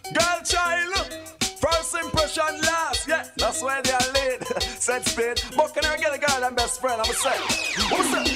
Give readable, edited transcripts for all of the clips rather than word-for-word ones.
Girl child, first impression last. Yeah, that's where they are laid. Said spade, but can I get a girl and best friend? I'ma say, what's that?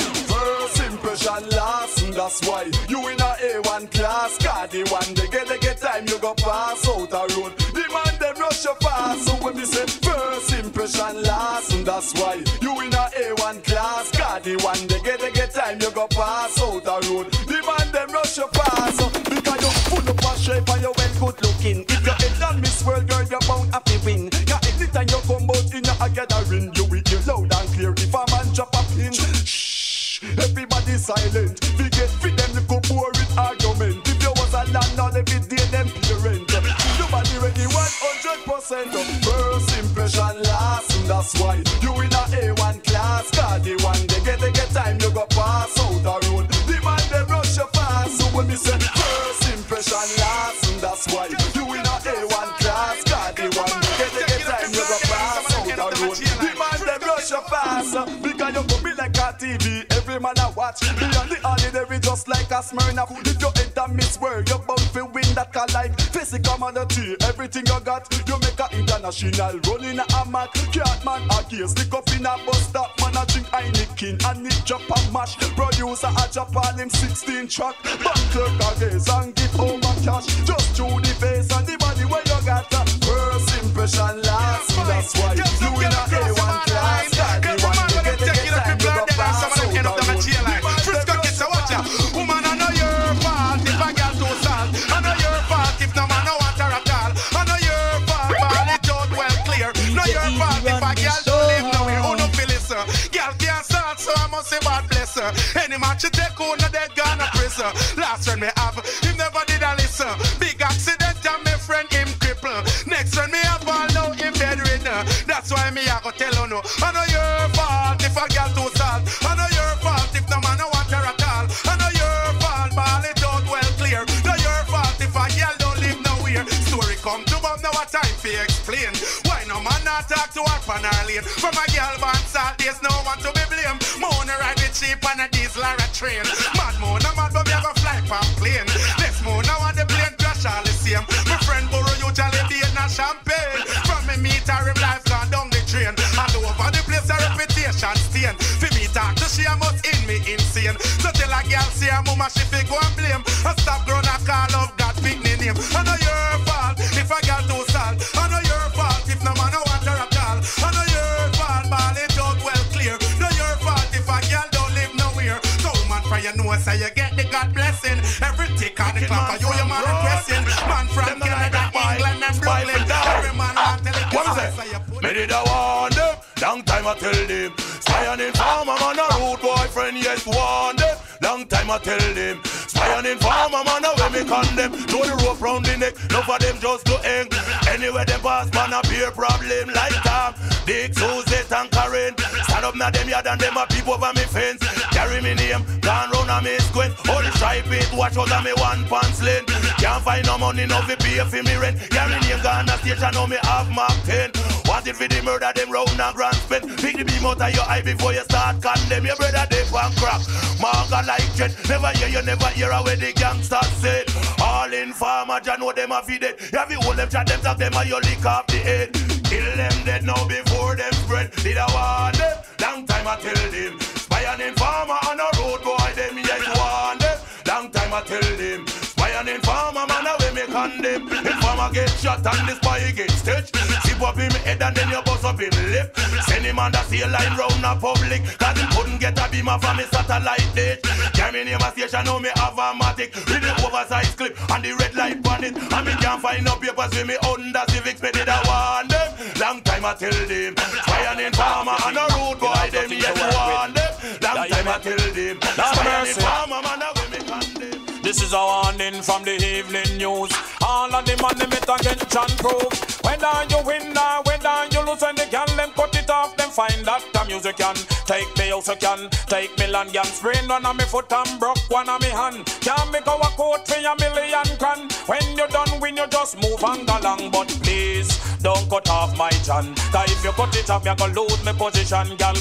First impression last, and that's why you in a A1 class. God, the one they get time you go pass out a road. The man them rush you fast. So when we say first impression last, and that's why you in a A1 class. God, the one they get time you go pass out a road. The man them rush you fast. So because you full up a shape and you well good looking. If you head on Miss World, girl, you're bound happy win. Yeah, anytime you come out in a gathering, you will hear loud and clear. If a man drop a pin, shh, everybody silent. We get fit them, little poor with argument. If you was a landlord, every day them parent. Nobody ready 100%. First impression last, and that's why you in a A1 class. God, the one they get time you go pass out the road. The man they rush you fast. So when me say first impression last, and that's why you in a A1 class. God, the one they get time you go pass out the road. The man they rush you fast. Because you go be like a TV, every man a watch. Beyond the ordinary, just like a Smyrna. If you enter Miss World, you're bound to win that car like physical commodity. Everything you got, you make a international. Rolling a Mac, cat man a gear. Stick up in a bus stop, man a drink Heineken. And it drop a mash. Producer a drop all him 16 track. Bank clerk a gaze and give over cash. Just through the face and the body where you got. First impression last, that's why you in a A1 class. God, the one you get time you go pass out the road. Frisco kids, so watch ya. Woman, I know your fault if I get too sad. I know your fault if no man no want her at all. I know your fault, but it out well clear. Know your fault if a girl don't live nowhere. Who no feel it, sir? Girl can't start, so I must say God bless her. Any man she take on, they gonna prison. Last friend me have, he never did a listen. Big accident and my friend him cripple. Next friend me have all now him bedridden. That's why me I go tell you no. I know your fault if a girl too sad. I know your fault if no man no want her at all. I know your fault, but it out well clear. Know your fault if a girl don't live nowhere. Story come to Bob, now a time for explain. Why no man not talk to her on her lane? From a girl born salt, there's no one to be blamed. Moan ride with cheap on a diesel or a train. Mad moan, no mad, but me have a fly pan plane. Next moan, now on the plane crash all the same. My friend borrow usually be in a champagne. From me meet her, him life gone down the drain. And over the place a reputation stain. For me talk to she a must in me insane. So tell a girl say her mama she fi go and blame. And stop grown a call of God big name. I know your fault if a girl too sad. I know your fault if no man no want her at all. I know your fault, ball it out well clear. Know your fault if a girl don't live nowhere. So man for your nose say you get the God blessing. Every tick on the clock for you man requesting. Man from Canada, England and Brooklyn. Every man want tell it. What is it? Me did I want them. Long time I tell them. Spy on informer man a rude boyfriend. Yes, want them. Long time I tell them. Spy on informer man a way me condemn. Throw the rope round the neck. None of them just do eng. Anywhere them pass man a beer problem. Like Tom, Dick, Suzette and Karen. Stand up now them yard and them a peep over me fence. Carry me name, gone round a me squint. All the stripe it, watch out of me one pants lane. Can't find no money, no fi pay for me rent. Carry me name, gone a station, now me have Mark 10. Wanted for the murder, them round and grand spend. Pick the beam out of your eye before you start condemn. Your brother deep and crack, Marga like jet. Never hear, you never hear where the gangsters say. All in farmer, you know them a feed it. You have you hold them, chat them, tap them, and you lick off the head. Kill them dead now before them spread. Did I want them? Long time I tell them. Spy on informer on a road boy, them yes want them. Long time I tell them. Spy on informer, man, away me condemn. Informer get shot and the spy get stitched. Zip up in me head and then you bust up in lip. Send him on the sail line round the public. Cause he couldn't get a beamer from his satellite dish. Carry me name a station, now me have a matic. With the oversized clip and the red light on it. And me can't find no papers with me under civics. Me did I want them. Long time I tell them. Spy on informer on a road boy, them yes want them. Long time I tell them. Spy on informer, man, away me condemn. This is a warning from the evening news. All of the man them it against John Proof. Whether you win or whether you lose, and they can them cut it off, them find that the music can take me house, you can take me land, can sprain one of me foot and broke one of me hand. Can't make our coat for a million can. When you done win, you just move and go along. But please don't cut off my John. Cause if you cut it off, me go lose my position, girl. Please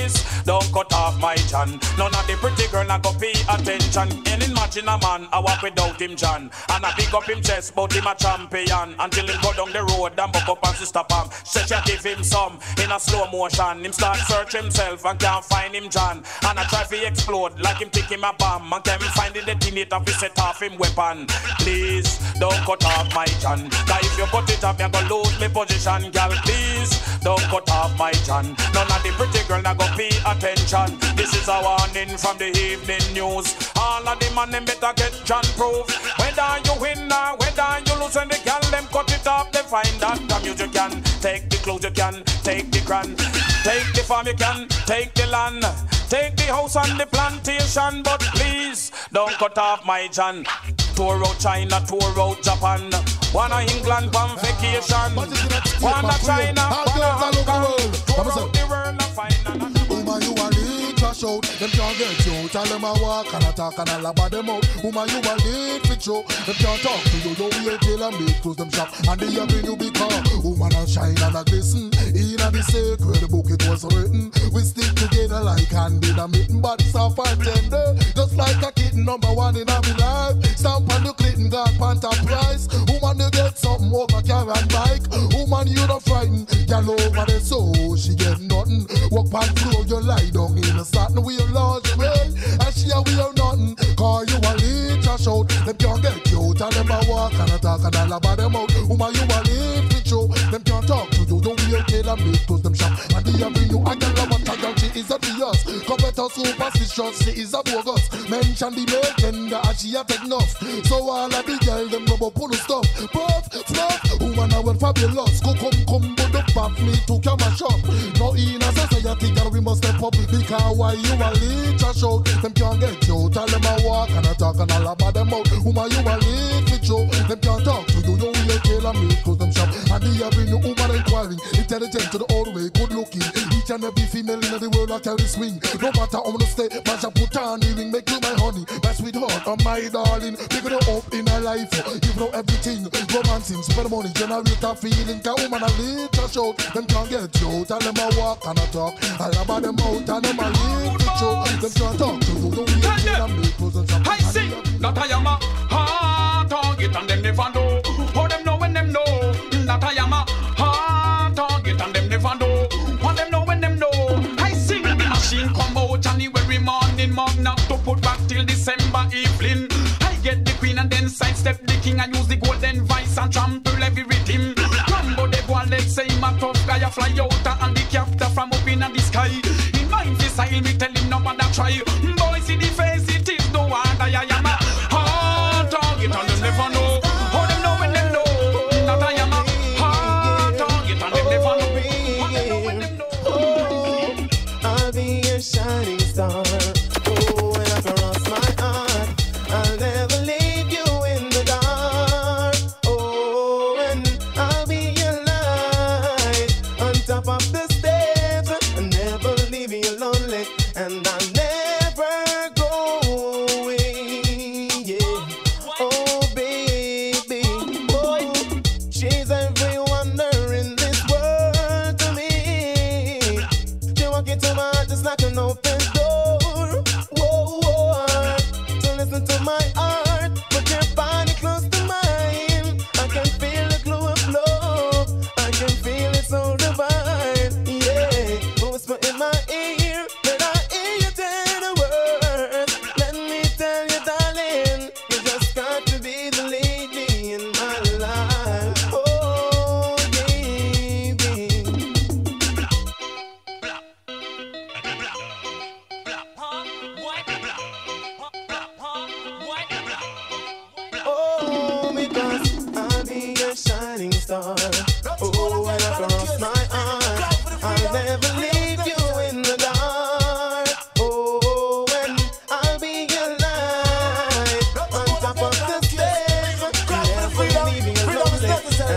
please don't cut off my John. None of the pretty girl I go pay attention. And imagine a man I walk without him John, and I pick up him chest but him a champion until him go down the road and buck up and sister Pam. Say she give him some in a slow motion. Him start search himself and can't find him John, and I try to explode like him take him a bomb and can't find the detonator to set off him weapon. Please don't cut off my John, cause if you cut it off you go lose me position, girl. Please don't cut off my John. None of the pretty girl that go pay attention. This is a warning from the evening news. All of the man them better get John proof. Whether you win or whether you lose, when the girl them cut it off, they find that the music can take the clothes, you can take the grand, take the farm, you can take the land, take the house and the plantation. But please don't cut off my John. Tour out China, tour out Japan, wanna England on vacation, wanna China, wanna Hong Kong, tour out the world and find another. Woman, you a lead trash out, them can't get you. Tell them I walk and I talk and I lab them out. Woman, you a lead fit show, them can't talk to you. You wait till and make close them shop, and the avenue become. Woman a shine and a glisten, in a the sacred book it was written. We stick together like hand in a mitten, but it's a fine tender, just like a kitten number one in our life. Stamp on the Clinton God Panther price. Woman, you get something over car and bike. Woman, you don't frighten, girl over the soul, she get nothing. Walk on floor, you lie down in the satin, we a lingerie, and she a wear nothing. Call you a lead trash out, them can't get you. Tell them I walk and I talk and I lab them out. Woman, you a lead fit show, them can't talk to you. Don't wear tail and make close them shop, and the avenue I can love a girl, she is a bias. Competitor superstitious, she is a bogus. Mention the legend, and she a take enough. So all of the girls them go pull the stuff. Puff, fluff, woman I went fabulous. Go come, but the pop me to camera shop. No in a society, girl we must step up. Because why you a lead trash out, them can't get you. Tell them I walk and I talk and I lab them out. Woman you a lead fit show, them can't talk to you. Don't really kill and make close them shop. And the avenue woman inquiring, intelligent to the old way, good looking. Each and every female in the world I carry swing. No matter how to stay, man shall put on the ring. Make you my honey, my sweetheart, oh my darling. Pick it up in her life, give her everything. Romancing, spend money, generate a feeling. Cause woman a little show, them can't get you. Tell them I walk and I talk, I love them out and them a little show. Them can't talk to you, don't wait till I'm make close and shop. I see that I am a hard target and them never know. How them know when them know that I am a hard target and them never know. How them know when them know. I sing the machine come out January morning, magna to put back till December evening. I get the queen and then sidestep the king and use the golden vice and trample every rhythm. Rambo the boy, let's say my tough guy a fly out and the captor from up in the sky. In mind this I'll be telling no man that try. Boy see the face, it is no hard. I am a hard target and them never know. How them know when them know that I am a hard target and them never know. How them know when them know. Oh, I'll be a shining star. Oh, when I cross my heart, I'll never leave you in the dark. Oh, and I'll be your light on top of the stairs. I'll never leave you lonely, and I'll never go away. Yeah. Oh, baby. Oh, she's every wonder in this world to me. She walk into my heart just like an open door. Whoa, whoa. So listen to my heart, put your body close to mine. I can feel the glow of love, I can feel it so divine. Yeah, whisper in my ear, let I hear you tell the words. Let me tell you, darling, you just got to be the lady in my life. Oh, baby. Oh, because I'll be a shining star. Oh, when I cross my heart, I'll never leave you in the dark. Oh, when I'll be your light on top of the stairs, never leaving you lonely.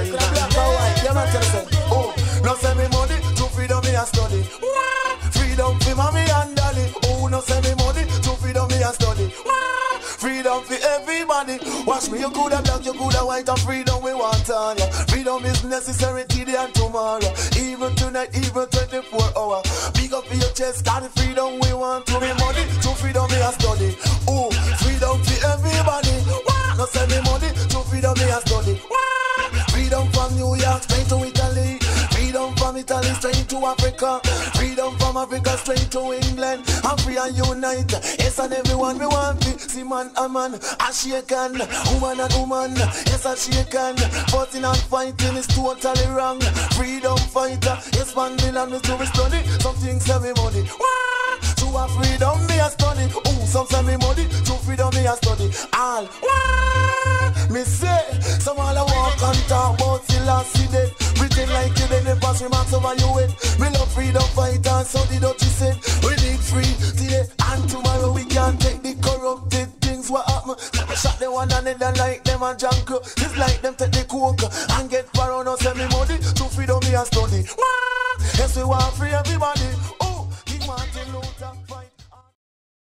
Oh, no send me money to freedom me a study. Freedom for mommy and daddy. Oh, no send me money to freedom me a study. Freedom for everybody. Why bash me, you coulda black, you coulda white, and freedom we want on ya. Freedom is necessary today and tomorrow, even tonight, even 24 hours. Big up for your chest, got the freedom we want. To me money, to freedom me a study. Oh, freedom for everybody. No send me money, to freedom me a study. Freedom from New York straight to Italy. Freedom from Italy straight to Africa. Freedom from Africa straight to England. I'm free and unite. Yes, and everyone we want to see man and man. A shaken, woman and woman. Yes, a shaken. Fighting and fighting is totally wrong. Freedom fighter. Yes, man, million is to be study. Some things send me money. To a freedom me a study. Oh, some send me money. To freedom me a study. All. Me say, some all I walk and talk about Selassie dead. Pretend like you dead, they pass remarks over you head. We love freedom fighters, so the dirty said. We need free today and tomorrow we can't take the corrupted things what happen. Shot the one and then like them and junk. It's like them take the coke and get far on us. Send me money to freedom me and study. Yes, we want free everybody.